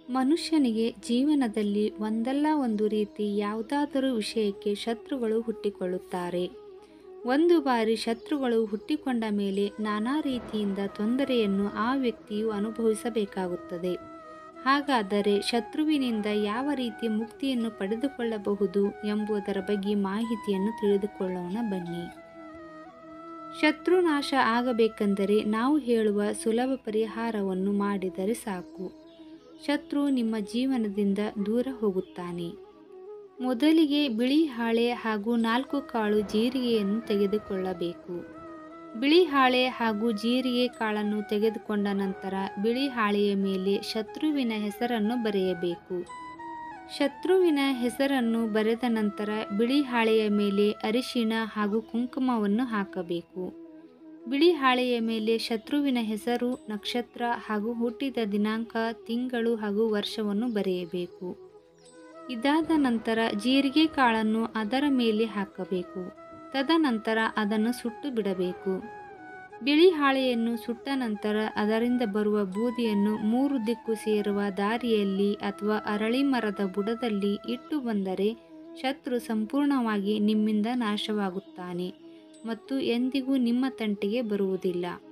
ಮನುಷ್ಯನಿಗೆ ಜೀವನದಲ್ಲಿ ಒಂದಲ್ಲ ಒಂದು ರೀತಿ ಯಾವುದಾದರೂ ವಿಷಯಕ್ಕೆ ಶತ್ರುಗಳು ಹುಟ್ಟಿಕೊಳ್ಳುತ್ತಾರೆ. ಒಂದು ಬಾರಿ ಶತ್ರುಗಳು ಹುಟ್ಟಿಕೊಂಡ ಮೇಲೆ ನಾನಾ ರೀತಿಯಿಂದ ತೊಂದರೆಯನ್ನು ಆ ವ್ಯಕ್ತಿಯು ಅನುಭವಿಸಬೇಕಾಗುತ್ತದೆ. ಹಾಗಾದರೆ ಶತ್ರುವಿನಿಂದ ಯಾವ ರೀತಿ ಮುಕ್ತಿಯನ್ನು ಪಡೆದುಕೊಳ್ಳಬಹುದು ಎಂಬುದರ ಬಗ್ಗೆ ಮಾಹಿತಿಯನ್ನು ತಿಳಿದುಕೊಳ್ಳೋಣ ಬನ್ನಿ. ಶತ್ರುನಾಶ ಆಗಬೇಕೆಂದರೆ ನಾವು ಹೇಳುವ ಸುಲಭ ಪರಿಹಾರವನ್ನು ಮಾಡಿದರೆ ಸಾಕು. ಶತ್ರು ನಿಮ್ಮ ಜೀವನದಿಂದ ದೂರ ಹೋಗುತ್ತಾನೆ. ಮೊದಲಿಗೆ ಬಿಳಿ ಹಾಳೆ ಹಾಗೂ 4 ಕಾಳು ಜೀರಿಗೆಯನ್ನು ತೆಗೆದುಕೊಳ್ಳಬೇಕು. ಬಿಳಿ ಹಾಳೆ ಹಾಗೂ ಜೀರಿಗೆ ಕಾಳನ್ನು ತೆಗೆದುಕೊಂಡ ನಂತರ ಬಿಳಿ ಹಾಳೆಯ ಮೇಲೆ ಶತ್ರುವಿನ ಹೆಸರನ್ನು ಬರೆಯಬೇಕು. ಶತ್ರುವಿನ ಹೆಸರನ್ನು ಬರೆದ ನಂತರ ಬಿಳಿ ಹಾಳೆಯ ಮೇಲೆ ಅರಿಶಿಣ ಹಾಗೂ ಕುಂಕುಮವನ್ನು ಹಾಕಬೇಕು. ಬಿಳಿ ಹಾಳೆಯ ಮೇಲೆ ಶತ್ರುವಿನ ಹೆಸರು, ನಕ್ಷತ್ರ ಹಾಗೂ ಹುಟ್ಟಿದ ದಿನಾಂಕ, ತಿಂಗಳು ಹಾಗೂ ವರ್ಷವನ್ನು ಬರೆಯಬೇಕು. ಇದಾದ ನಂತರ ಜೀರಿಗೆ ಕಾಳನ್ನು ಅದರ ಮೇಲೆ ಹಾಕಬೇಕು. ತದನಂತರ ಅದನ್ನು ಸುಟ್ಟು ಬಿಡಬೇಕು. ಬಿಳಿ ಹಾಳೆಯನ್ನು ಸುಟ್ಟ ನಂತರ ಅದರಿಂದ ಬರುವ ಬೂದಿಯನ್ನು 3 ದಿಕ್ಕು ಸೇರುವ ದಾರಿಯಲ್ಲಿ ಅಥವಾ ಅರಳಿ ಮರದ ಬುಡದಲ್ಲಿ ಇಟ್ಟು ಬಂದರೆ ಶತ್ರು ಸಂಪೂರ್ಣವಾಗಿ ನಿಮ್ಮಿಂದ ನಾಶವಾಗುತ್ತಾನೆ ಮತ್ತು ಎಂದಿಗೂ ನಿಮ್ಮ ತಂಟೆಗೆ ಬರುವುದಿಲ್ಲ.